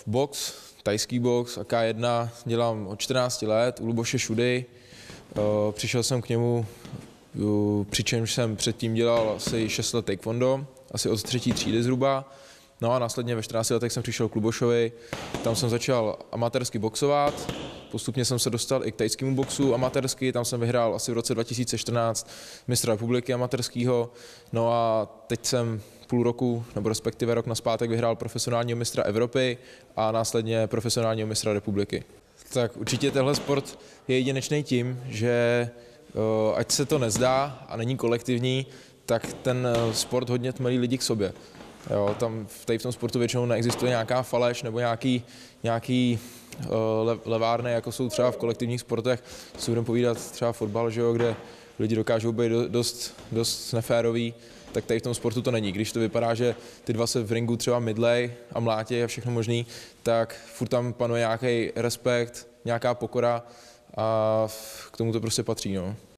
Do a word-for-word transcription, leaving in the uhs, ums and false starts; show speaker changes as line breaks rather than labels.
box, tajský box a K jedna dělám od čtrnácti let u Luboše Šudy. Přišel jsem k němu, přičemž jsem předtím dělal asi šest let taekwondo, asi od třetí třídy zhruba. No a následně ve čtrnácti letech jsem přišel k Lubošovi, tam jsem začal amatérsky boxovat, postupně jsem se dostal i k tajskému boxu amatérsky, tam jsem vyhrál asi v roce dva tisíce čtrnáct mistra republiky amatérského, no a teď jsem půl roku, nebo respektive rok nazpátek vyhrál profesionálního mistra Evropy a následně profesionálního mistra republiky. Tak určitě tenhle sport je jedinečný tím, že ať se to nezdá a není kolektivní, tak ten sport hodně tmelí lidi k sobě. Jo, tam tady v tom sportu většinou neexistuje nějaká faleš nebo nějaký, nějaký le, levárny, jako jsou třeba v kolektivních sportech, si budeme povídat třeba fotbal, že jo, kde lidi dokážou být dost, dost neféroví, tak tady v tom sportu to není. Když to vypadá, že ty dva se v ringu třeba mydlej a mlátí a všechno možný, tak furt tam panuje nějaký respekt, nějaká pokora a k tomu to prostě patří. No.